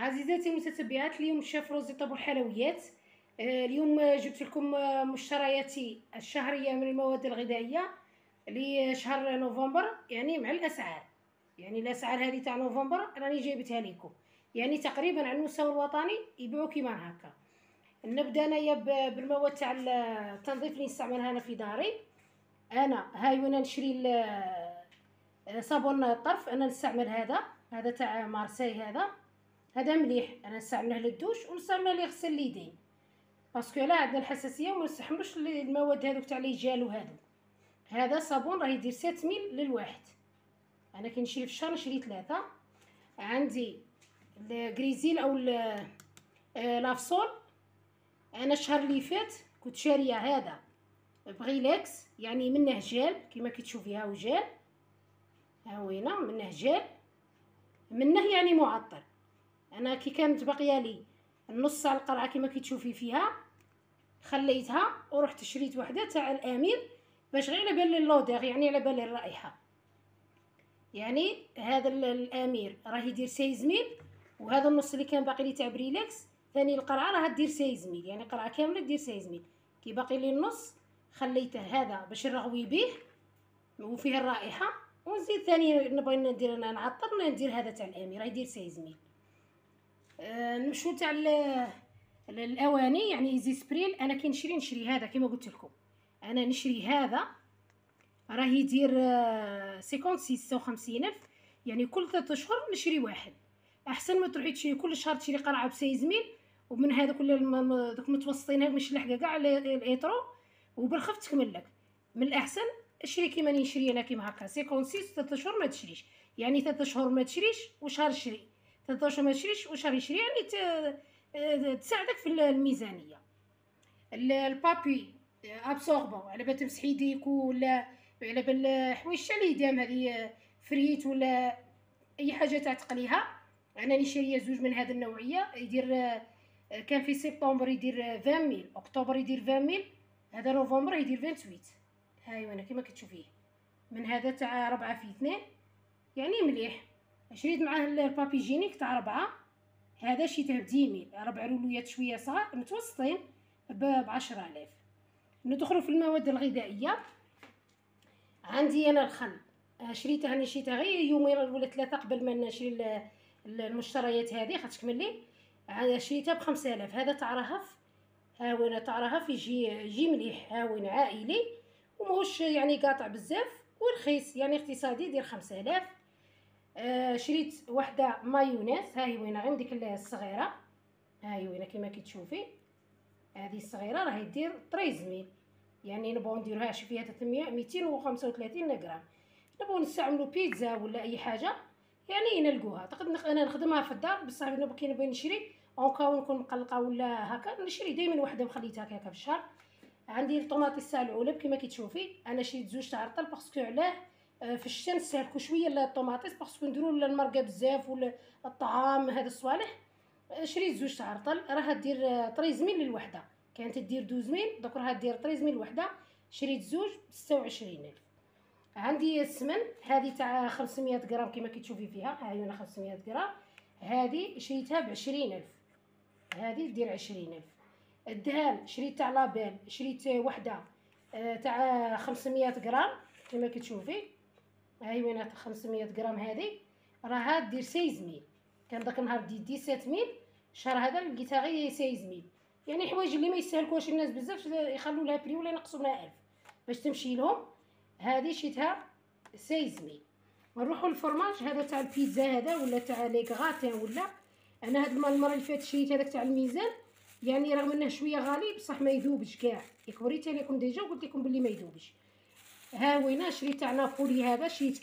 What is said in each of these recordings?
عزيزاتي المتتبعات، اليوم شاف روزي طابور الحلويات. اليوم جبت لكم مشترياتي الشهريه من المواد الغذائيه لشهر نوفمبر، يعني مع الاسعار. يعني الاسعار هذه تاع نوفمبر راني جايبتها لكم، يعني تقريبا على المستوى الوطني يبيعوا كيما هكا. نبدا انايا بالمواد تاع التنظيف اللي نستعملها انا في داري. انا هاي وين نشري صابون الطرف، انا نستعمل هذا تاع مارسي. هذا مليح، انا نستعمله للدوش ونستعمله لغسل اليدين، باسكو لا عندنا الحساسيه وما نستحملوش المواد هذوك تاع لي جال وهذو. هذا صابون راه يدير 7000 للواحد، انا كي نشري في الشهر نشري 3. عندي الغريزيل او لافسول، انا الشهر اللي فات كنت شاريه هذا بغيلكس، يعني منه جال كيما كتشوفي، هاو جال، هاوينا منه جال، منه يعني معطر. انا كي كانت باقيه لي النص على القرعه كيما كتشوفي فيها، خليتها ورحت شريت وحده تاع الامير باش غير على بال اللودير، يعني على بال الرائحه. يعني هذا الامير راه يدير 16000، وهذا النص اللي كان باقي لي تاع بريلكس ثاني القرعه راه دير 16000، يعني قرعه كامله دير 16000. كي باقي لي النص خليته هذا باش نرغوي به وفيه الرائحه، ونزيد ثاني نبغي ندير انا نعطر ندير هذا تاع الامير راه يدير 16000. نمشو تاع الاواني، يعني ايزي سبريل. انا كي نشري هذا كيما قلت لكم، انا نشري هذا راه يدير 56 الف، يعني كل 3 اشهر نشري واحد. احسن ما تروحي تشري كل شهر تشري قرعه ب6000، ومن هذا كل دوك متوسطين هاد مش لحقه كاع الايترو وبالخف تكمل لك. من الاحسن اشري كيما نشري انا كيما هكا 56 3 اشهر ما تشريش، يعني 3 اشهر ما تشريش وشهر شري، 3 اشهر ما تشريش وشهر يشري، يعني تساعدك في الميزانيه. البابي ابسوربون على بال تمسحي يديك، ولا على بال حوايج تاع اليدام هذه فريت ولا اي حاجه تاع تقليها. انا نشري زوج من هذه النوعيه، يدير كان في سبتمبر يدير 20000، اكتوبر يدير 20000، هذا نوفمبر يدير 28. هاي وانا كيما كتشوفيه من هذا تاع 4 في 2، يعني مليح. شريت معاه البابي جينيك تاع 4، هذا شريته ب10000، 4 رولويات شويه صغار متوسطين ب10000. ندخلوا في المواد الغذائيه. عندي انا الخل، شريته غير يومين ولا 3 قبل ما نشري المشتريات هذه، خاطش كملي شريتها ب5000. هذا تاع رهف، ها وين تاع رهف يجي مليح، ها وين عائلي وماهوش يعني قاطع بزاف ورخيص، يعني اقتصادي يدير 5000. شريت وحده مايونيز، هاي وين عندك الصغيره، هاي وين كيما كتشوفي هذه الصغيره راه يدير 13000، يعني نبغوا نديروها فيها 300 235 غرام. نبغوا نستعملوا بيتزا ولا اي حاجه يعني نلقوها. تقدر انا نخدمها في الدار، بصح كي نبغي نشري اونكاو نكون مقلقه ولا هكا نشري دائما وحده وخليتها هكا في الشهر. عندي الطوماطيس تاع العلب كيما كتشوفي، انا شريت زوج تاع رطل باسكو علاه في الشتا نستهلكوا شويه الطوماطيس باسكو نديروا المرقه بزاف ولا الطعام هذا الصوالح. شريت زوج تاع رطل، راها دير 13000 للوحده، كانت دير 12000 دوك راها دير 13000 وحده. شريت زوج 26000. عندي السمن هذه تاع 500 غرام كيما كتشوفي فيها، هاي هنا 500 غرام، هذه شريتها ب20000، هذه دير 20000. الدهان شريت تاع لابيل، شريت وحده تاع 500 غرام كيما كتشوفي، هاي وين 500 غرام، هذه راها دير 16000. كان داك النهار دي 17000، الشهر هذا لقيتها غير 16000. يعني حوايج اللي ما يستهلكوش الناس بزاف يخلوا لها بري ولا ينقصوا منها 1000 باش تمشي لهم. هذه شيتها 16000. نروحوا للفرماج، هذا تاع البيتزا هذا ولا تاع لي غاتان، ولا انا هاد المره اللي فاتت شريت هذاك تاع الميزان، يعني رغم انه شويه غالي بصح ما يذوبش كاع، وريت لكم ديجا وقلت لكم بلي ما يذوبش. ها وين شريت تاع نابولي، هذا شريت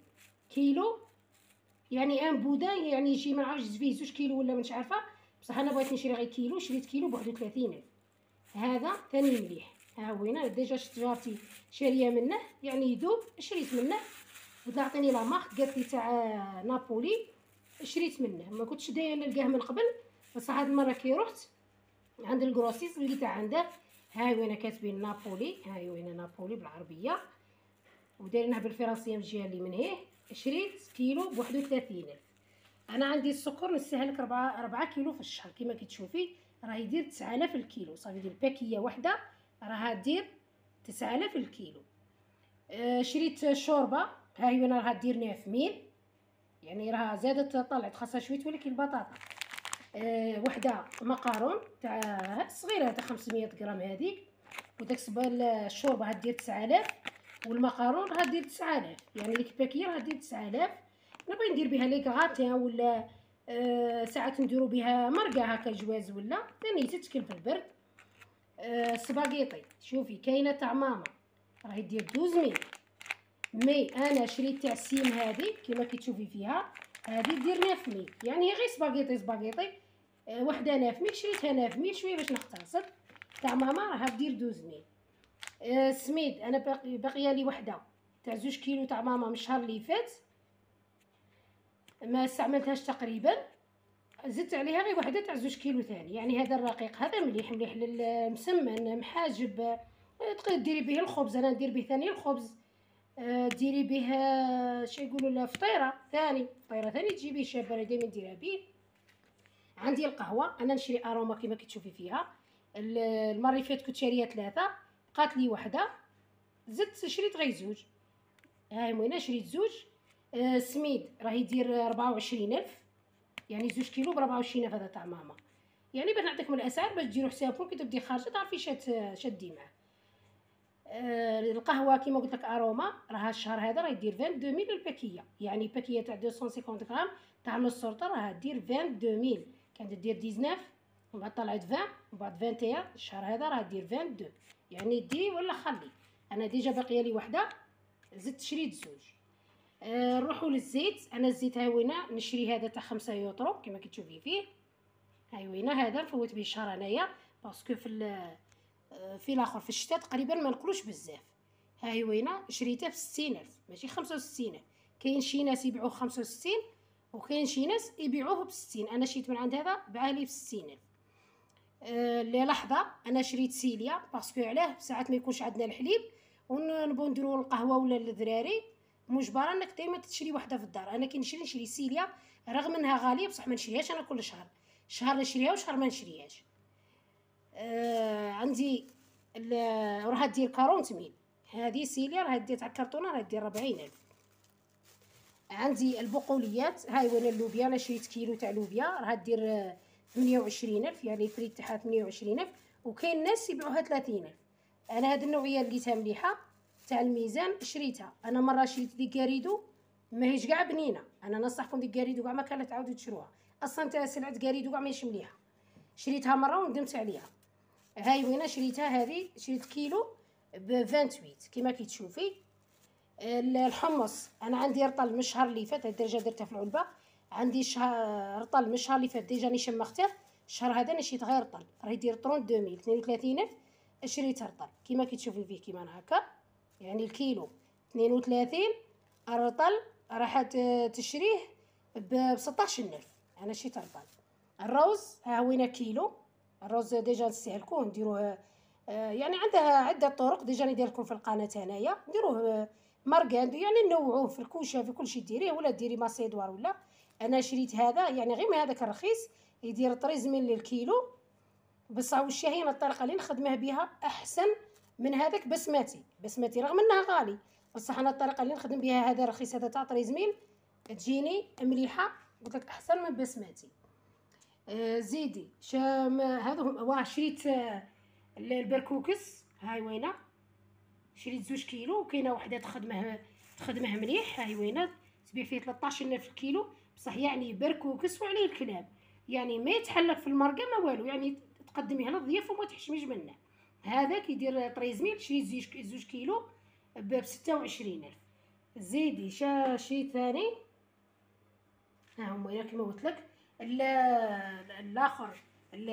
كيلو يعني ان بودان، يعني يجي ما نعرفش فيه 2 كيلو ولا مش عارفه، بصح انا بغيت نشري غير كيلو، شريت كيلو ب 31000. هذا ثاني مليح، ها وين ديجا جارتي شاريه منه يعني يذوب، شريت منه. بدا عطيني لا مارك قالت لي تاع نابولي، شريت منه. ما كنتش دايره نلقاه من قبل، بصح هاد المره كي رحت عند الكروسيس لقيتها عنده. هاي وين كاتبين نابولي، هاي وين نابولي بالعربيه ودايرينها بالفرنسيه من الجهه اللي من هيه. شريت كيلو ب 31000. انا عندي السكر نستهلك 4 كيلو في الشهر كما كتشوفي، راه يدير 9000 الكيلو. صافي ديال الباكيه واحده راها دير 9000 الكيلو. شريت شوربه، ها هي انا راها دير 9000، يعني راها زادت طلعت خاصها شويه، ولكن البطاطا وحده مقارون تاع صغيره تاع 500 غرام هذيك، وداك الشوربه هدير 9000، والمقارون هدير 9000، يعني ديك الباكيه هدير 9000. نبغي ندير بها لي غاتان ولا ساعات نديرو بها مرقه هكا جواز ولا ثاني تتكل في البرد. سباغيطي شوفي كاينه تاع ماما راهي دير 12000، مي انا شريت تاع السيم هذه كما كتشوفي فيها، هذه دير 9000، يعني هي غير سباغيطي وحده 9000، شريتها 9000 شويه باش نختصر. تاع ماما راها دير 12000. سميد انا باقيه لي وحده تاع 2 كيلو تاع ماما من الشهر اللي فات، ما استعملتهاش تقريبا، زدت عليها غير وحده تاع 2 كيلو ثاني. يعني هذا الرقيق هذا مليح للمسمن محاجب، تقدر ديري به الخبز، انا ندير به ثاني الخبز، ديري به شي يقولوا له فطيره ثاني تجيبي شابه دائما نديرها به. عندي القهوه انا نشري اروما كما كتشوفي فيها، المره اللي فاتت كنت شاريه 3 بقات لي وحده، زدت شريت غير 2، هاي وين شريت 2. سميد راه يدير 24000، يعني 2 كيلو ب 24000 هذا تاع ماما. يعني باش نعطيكم الاسعار باش ديروا حسابكم كي تبدي خارجه تعرفي شادي معاه. القهوه كيما قلت لك اروما راها الشهر هذا راه يدير 22000 الباكيه، يعني باكيه تاع 250 غرام تاع نص سورطه راها دير 22000، كانت دير 19 ومن بعد طلعت 20 ومن بعد 21، الشهر هذا راه دير 22، يعني دي ولا خلي. انا ديجا باقيه لي وحده زدت شريت 2. نروحوا للزيت، انا الزيت هاي وينه نشري هذا تاع 5 يوترو كما كتشوفي فيه، هاي وينه هذا نفوت به الشهر انايا باسكو في الاخر في الشتاء تقريبا ما نقلوش بزاف. هاي وينه شريته ب 60000 ماشي 65، كاين شي ناس يبيعوه 65 وكاين شي ناس يبيعوه ب60، انا شريت من عند هذا بعالي ب 60000. للحظه انا شريت سيليا باسكو علاه ساعات ما يكونش عندنا الحليب ونبغوا نديروا القهوه ولا الذراري، مجبره انك دائما تشري وحده في الدار. انا كي نشري سيليا رغم انها غاليه بصح ما نشريهاش انا كل شهر، شهر نشريها وشهر ما نشريهاش. عندي راح دير 40000، هذه سيليا راح دير تاع كرتونه راح دير 40000. عندي البقوليات هاي وين اللوبيا، انا شريت كيلو تاع لوبيا راح دير 28000، يعني الفريت تاعها 28000، وكاين ناس يبيعوها 30000. انا هذه النوعيه لقيتها مليحه تاع الميزان شريتها. انا مره شريت دي كاريدو ماهيش كاع بنينه، انا ننصحكم دي كاريدو كاع ما كان تعاودوا تشروها، اصلا تاع سلعه كاريدو كاع ماهيش مليحه، شريتها مره وندمت عليها. هاي وين شريتها، هذه شريت كيلو ب 28 كما كتشوفي. الحمص انا عندي رطل من الشهر اللي فات، هاد الدرجه درتها في العلبه، عندي رطل من الشهر اللي فات ديجا راني شمخته، الشهر هذا انا شريت غير رطل راه يدير 32000 32000، شريت رطل كما كتشوفي فيه كيما هكا، يعني الكيلو 32، الرطل راح تشريه ب 16000، انا شريت رطل. الروز ها وين كيلو، الروز ديجا نستهلكوه نديروه، يعني عندها عده طرق ديجا ندير لكم في القناه هنايا، نديروه مرقان يعني نوعوه في الكوشه في كل شيء ديريه، ولا ديري ماسيدوار ولا. انا شريت هذا يعني غير من هذاك الرخيص يدير 13 ملي الكيلو، بصح واش هي الطريقه اللي نخدمه بها احسن من هذاك بسمتي رغم انها غالي، بصح انا الطريقه اللي نخدم بها هذا رخيص هذا تاع 13 ميل تجيني مليحه، قلت لك احسن من بسمتي. زيدي شام هذو شريت البركوكس هاي وينه، شريت 2 كيلو وكاينه وحده تخدمه مليح، هاي وينه تبيع فيه 13000 الكيلو، بصح يعني بركوكس وعليه الكلام، يعني ما يتحلك في المرقه ما والو، يعني تقدميه للضيف وما تحشميش منه. هذا كيدير 13 ميل، شريت 2 كيلو ب 26000. زيدي شريت ثاني ها هما كيما قلت لك الاخر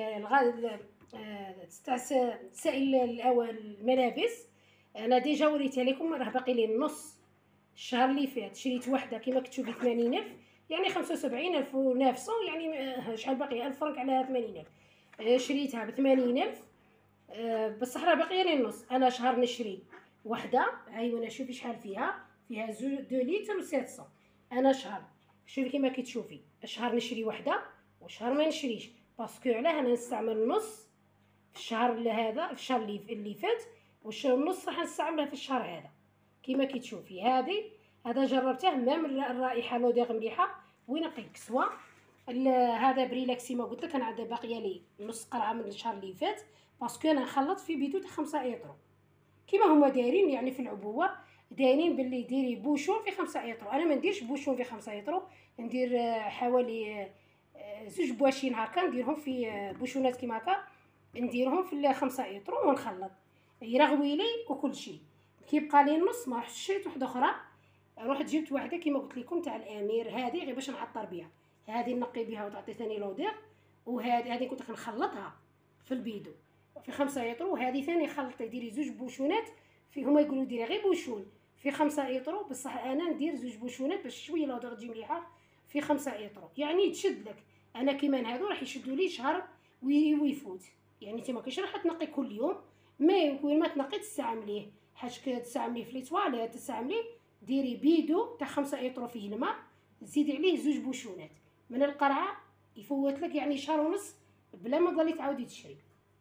تاع سائل الملابس، انا ديجا وريتها لكم راه باقي لي النص. الشهر اللي فات شريت وحده كيما كتشوفي 80000، يعني 75000 ونافسه، يعني شحال باقي 1000 فرنك على 80000، شريتها ب 80000. بصح راه باقي لي النص، انا شهر نشري وحده هاي وانا شوفي شحال فيها 2 لتر و700، انا شهر شوفي كيما كتشوفي شهر نشري وحده وشهر ما نشريش، باسكو علاه انا نستعمل نص في الشهر هذا، في الشهر اللي فات، والنص راح نستعملها في الشهر هذا. كيما كتشوفي هذا جربته مام الرائحه لوديغ مليحه وينقيك. سوا هذا بريلاكسي ما قلت لك انا عندي باقيه لي نص قرعه من الشهر اللي فات، باسكو انا خلطت في بيدو تاع 5 ايطرو كيما هما دايرين، يعني في العبوه دايرين باللي ديري بوشون في 5 ايطرو. انا ما نديرش بوشون في 5 ايطرو، ندير حوالي زوج بواشين هكا، نديرهم في بوشونات كيما هكا، نديرهم في 5 ايطرو ونخلط يرغوي لي وكل شيء. كيبقى لي النص ما رحت شريت وحده اخرى، رحت جبت واحده كيما قلت لكم تاع الامير، هذه غير باش نعطر بها، هذه نقي بها وتعطي ثاني لودير، وهذه كنت راح نخلطها في البيدو في 5 ايطرو، وهذه ثاني خلطي ديري زوج بوشونات هما يقولوا ديري غير بوشون في 5 ايطرو، بصح انا ندير زوج بوشونات باش شويه لودير تجي مليحه في 5 ايطرو، يعني تشد لك. انا كيما هادو راح يشدوا لي شهر ويفوت، يعني انت ما كاينش راح تنقي كل يوم، ما يمكن ما تنقي تستعمليه، حاجه تستعمليه في لي تواليت، تستعمليه ديري بيدو تاع 5 ايطرو فيه الماء، زيدي عليه زوج بوشونات من القرعه، يفوت لك يعني شهر ونص بلا ما تضلي تعاودي تشري.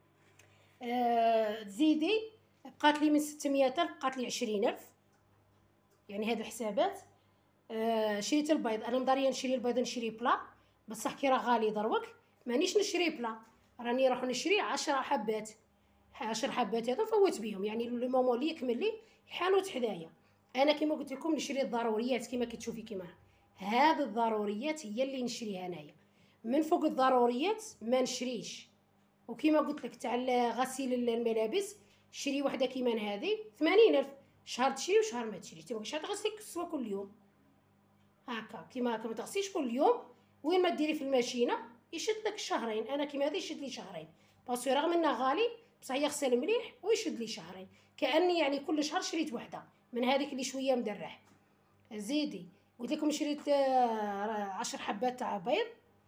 تزيدي بقات لي من 600,000 بقات لي 20,000، يعني هذو حسابات. شريت البيض، انا مداريه نشري البيض نشري بلا، بصح كي راه غالي دروك مانيش نشري بلا، راني راح نشري 10 حبات، 10 حبات هذو نفوت بهم، يعني لو مومون اللي يكمل لي الحانوت حدايا. انا كيما قلت لكم نشري الضروريات كيما كتشوفي، كيما هذه الضروريات هي اللي نشريها انايا، من فوق الضروريات ما نشريش. وكيما قلت لك تاع غسيل الملابس شري وحده كيما هذه 80,000، شهر تشري وشهر ما تشري، تبغي شحال تغسلي سوا كل يوم هكا، كيما هكا ما تغسليش كل يوم، وين ما ديري في الماشينه يشد لك شهرين. انا كيما هذا يشد لي شهرين، باسكو رغم انه غالي بصح يغسل مليح ويشد لي شهرين، كاني يعني كل شهر شريت وحده من هذيك اللي شويه مدرح. زيدي قلت لكم شريت 10 حبات تاع بيض.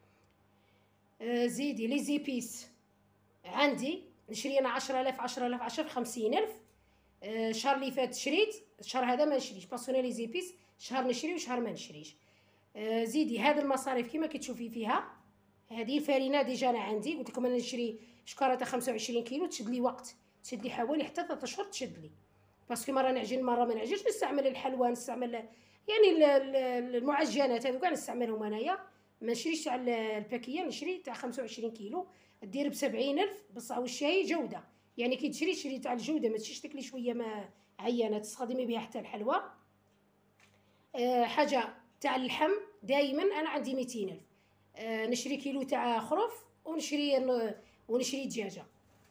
زيدي لي زيبيس عندي نشري انا 10,000 10,000 10 50,000. الشهر اللي فات شريت، الشهر هذا ما نشريش، باسكو لي زيبيس شهر نشري وشهر ما نشريش. زيدي هذه المصاريف كيما كتشوفي فيها، هذه الفارينه ديجا انا عندي، قلت لكم انا نشري شكاره تاع 25 كيلو، تشد لي وقت، تشد لي حوالي حتى 3 اشهر تشد لي، باسكو مره نعجن مره ما نعجنش، نستعمل الحلوى، نستعمل يعني المعجنات هذو كاع نستعملهم انايا، ما نشريش تاع الباكيه، نشري تاع 25 كيلو دير ب70,000، بصح والشاي جوده، يعني كي تشري شري تاع الجوده، ما تشريش لك لي شويه ما عينه تستخدمي بها حتى الحلوى. حاجه تاع اللحم دائما انا عندي 200,000، نشري كيلو تاع خروف ونشري دجاجه،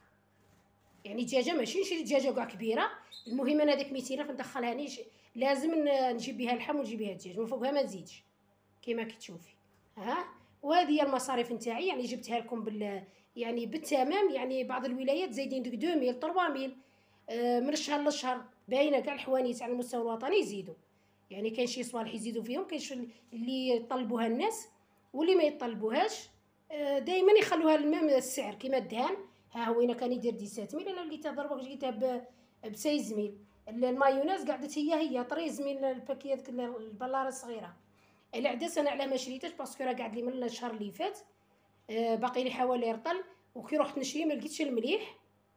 يعني دجاجه ماشي نشري دجاجه كاع كبيره، المهم انا ديك 200,000 ندخلها نيش، لازم نجيب بها اللحم ونجيب بها الدجاج، من فوقها ما نزيدش كيما كتشوفي. وهذه هي المصاريف نتاعي، يعني جبتها لكم يعني بالتمام، يعني بعض الولايات زايدين ديك 2000 3000 من الشهر للشهر، باينه كاع الحوانيت على المستوى الوطني يزيدوا، يعني كاين شي صوالح يزيدوا فيهم، كاين اللي يطلبوها الناس واللي ما يطلبوهاش، دائما يخلوها المام السعر كيما الدهان، ها هو انا كان يدير 17,000، انا اللي تضربك جيتها ب6,000. المايونيز قعدت هي 13,000 الباكيه ديك البلاره الصغيره. العدس انا علاه ما شريتهش باسكو راه قاعد لي من الشهر اللي فات، باقي لي حوالي رطل، وكي رحت نشري ما لقيتش المليح،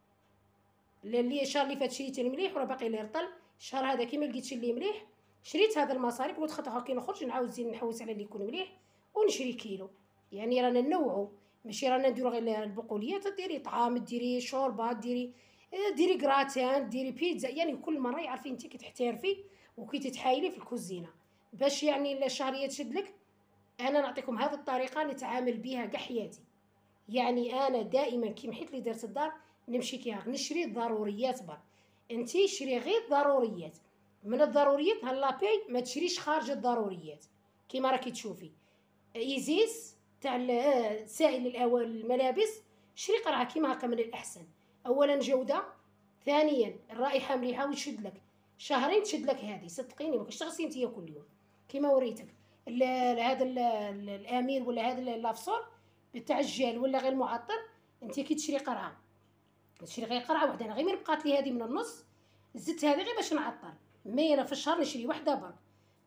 اللي الشهر اللي فات شريت المليح وراه باقي لي رطل، الشهر هذا كي ما لقيتش اللي مليح شريت هذا المصاريف، قلت خاطر كي نخرج نعاود نزيد نحوس على اللي يكون مليح ونشري كيلو، يعني رانا ننوعوا، ماشي رانا نديرو غير البقوليات، ديري طعام، ديري شوربه، ديري كراتان، ديري بيتزا، يعني كل مره يعرفي انت كي تحترفي وكي تتحايلي في الكوزينه باش يعني الشهريه تشدلك. انا نعطيكم هذه الطريقه نتعامل بها كاع حياتي، يعني انا دائما كي محيت لي درت الدار نمشي كيها نشري الضروريات برك، انتي شري غير الضروريات، من الضروريات هالابي ما تشريش خارج الضروريات، كيما راكي تشوفي ايزيس تاع سائل الملابس شري قرعه كيما هكا من الاحسن، اولا جوده، ثانيا الرائحه مليحه ويشد لك شهرين، تشد لك هذه صدقيني ما كاش تغسلي نتيا كل يوم كيما وريتك. هذا الامير ولا هذا اللافصول بتاع الجال ولا غير معطر، انت كي تشري قرعه تشري غير قرعه وحده، انا غير من بقات لي هذه من النص زدت هذه غير باش نعطر، مي انا في الشهر نشري وحده برك،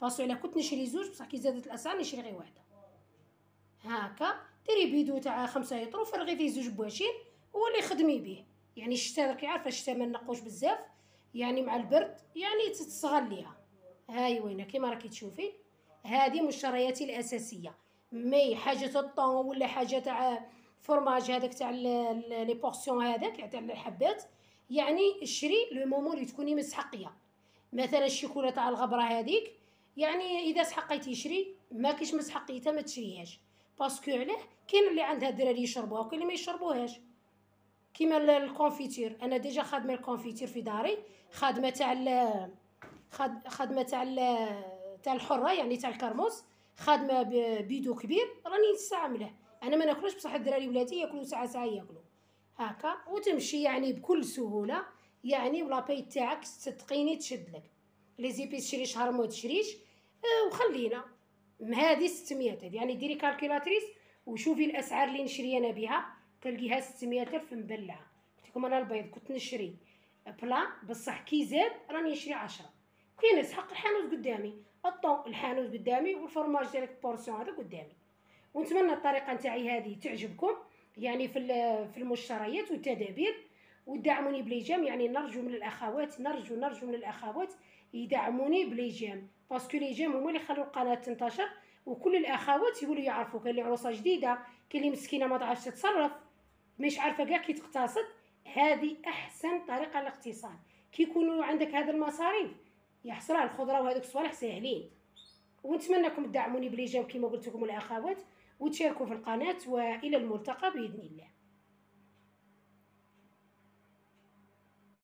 باسو على كنت نشري زوج بصح كي زادت الاسعار نشري غير واحده. هاكا ديري بيدو تاع 5 يطرو فرغي فيه زوج بواشين هو اللي خدمي به. يعني الشتا راكي عارفه الشتا ما نقوش بزاف، يعني مع البرد يعني تستغليها. هاي وينه كيما راكي تشوفي، هذه مشترياتي الاساسيه. مي حاجه الطون ولا حاجه تاع فرماج هذاك تاع لي بورسيون هذاك تاع الحبات، يعني اشري لو مومون اللي تكوني مستحقيه. مثلا الشيكولا تاع الغبره هذيك، يعني اذا سحقيتي شري، ما كيش مسحقيتها ما تشريهاش. باسكو علاه كاين اللي عندها الدراري يشربوها وكاين اللي ما يشربوهاش. كيما الكونفيتير، انا ديجا خادمه الكونفيتير في داري، خادمه تاع خادمه تاع الحره يعني تاع الكرموس، خادمه بيدو كبير راني نستعمله. انا ما ناكلوش بصح الدراري ولادي ياكلوا ساعه ساعه ياكلوا هكا وتمشي يعني بكل سهوله. يعني ولا باي تاعك صدقيني تشد لك. لي زيبيس تشري شهر ما تشريش. وخلينا هذه 600 يعني ديري كالكولاتريس وشوفي الاسعار اللي نشري انا بها، تلقيها 600 الف مبلعه. قلت لكم انا البيض كنت نشري بلا بصح كي زاد راني نشري 10. كاين نسحق الحانوت قدامي، الطون الحانوت قدامي والفرماج ديال البورسيون هذا قدامي. ونتمنى الطريقه نتاعي هذه تعجبكم يعني في المشتريات والتدابير، ودعموني بليجام. يعني نرجو من الاخوات نرجو من الاخوات يدعموني بليجام، باسكو ليجام هما اللي خلوا القناه تنتشر وكل الاخوات يقولوا يعرفوا. كاين اللي عروسه جديده، كاين اللي مسكينه ما تعرفش تتصرف، مش عارفه كاع كي تقتصد. هذه احسن طريقه للاقتصاد. كي يكونوا عندك هذا المصاريف يحصل على الخضره وهذوك الصوالح ساهلين. ونتمنىكم تدعموني بليجام كما قلت لكم الاخوات، وتشاركوا في القناه، والى الملتقى باذن الله.